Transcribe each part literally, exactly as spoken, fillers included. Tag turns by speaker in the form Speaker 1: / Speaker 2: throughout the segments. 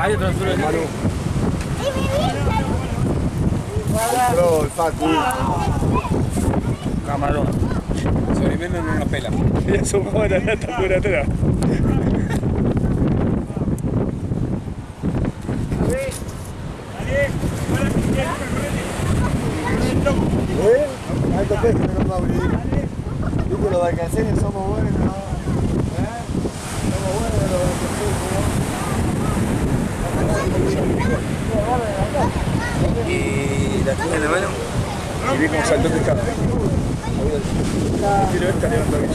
Speaker 1: Hay otro azul en Manu.
Speaker 2: Entró el Facu.
Speaker 1: Camarón. Sobre menos no nos pela.
Speaker 3: Ya somos ahora la temperatura.
Speaker 2: ¿Eh? Alto pez que no nos va a abrir. Digo, los vacaciones somos buenos, ¿no? ¿Eh? Somos buenos los vacaciones.
Speaker 1: Y la tiene en la mano.
Speaker 3: Y vi cómo saltó el pescado. Tiro esta, levanto aquí.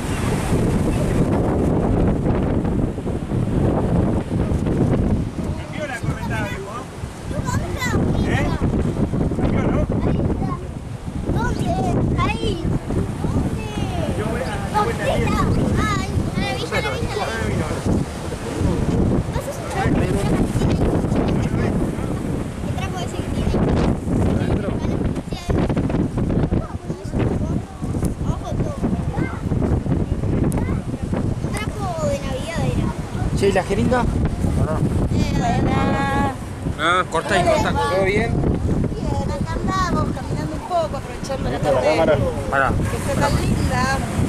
Speaker 1: Che, ¿y la jeringa?
Speaker 4: Buena.
Speaker 1: Ah, corta y corta. ¿Todo bien?
Speaker 4: Bien, acá andamos caminando un poco, aprovechando la tarde.
Speaker 1: Pará.
Speaker 4: Que está tan linda.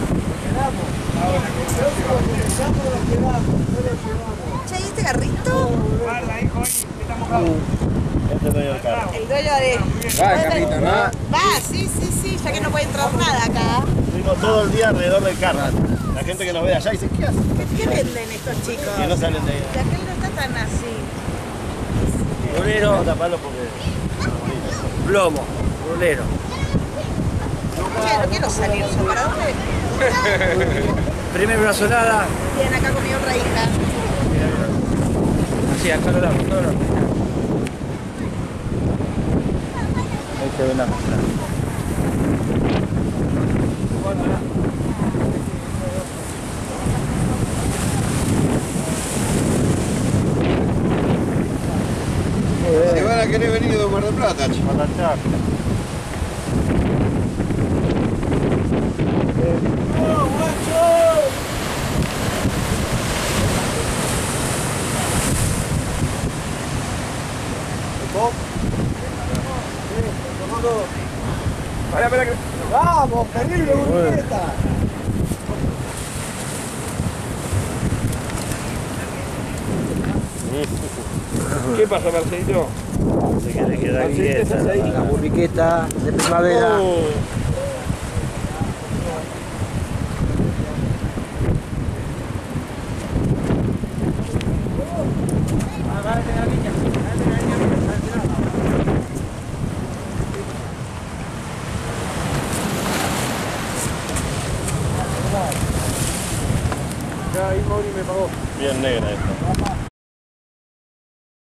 Speaker 4: Che, ¿y este garrito?
Speaker 2: Este es el carro.
Speaker 4: El dueño de...
Speaker 1: Va el carrito, ¿no?
Speaker 4: Va, sí, sí, sí, ya que no puede entrar nada acá.
Speaker 2: Estuvimos todo el día alrededor del carro. La gente que nos ve allá dice, ¿qué hacen?
Speaker 4: ¿Qué, qué venden estos chicos?
Speaker 2: Que no salen de ahí.
Speaker 4: De aquel no está tan así.
Speaker 1: Bolero.
Speaker 2: Vamos a taparlo porque...
Speaker 1: Plomo. Bolero.
Speaker 4: Che, no quiero salir, ¿so para dónde?
Speaker 1: Primera brazolada.
Speaker 4: Bien, acá con mi otra hija.
Speaker 1: Así, acá lo damos, acá lo damos.
Speaker 2: Ahí se ve la mezcla.
Speaker 5: Se van a querer venir de Mar del Plata, chico.
Speaker 2: Para la chacra.
Speaker 3: Pará, pará que...
Speaker 2: ¡Vamos, terrible burgueta!
Speaker 3: ¿Qué pasa, Marcelito?
Speaker 2: Se que le queda quieta.
Speaker 1: La burriqueta de primavera.
Speaker 3: Oh. Ya ahí Mauri me pagó.
Speaker 2: Bien negra esta.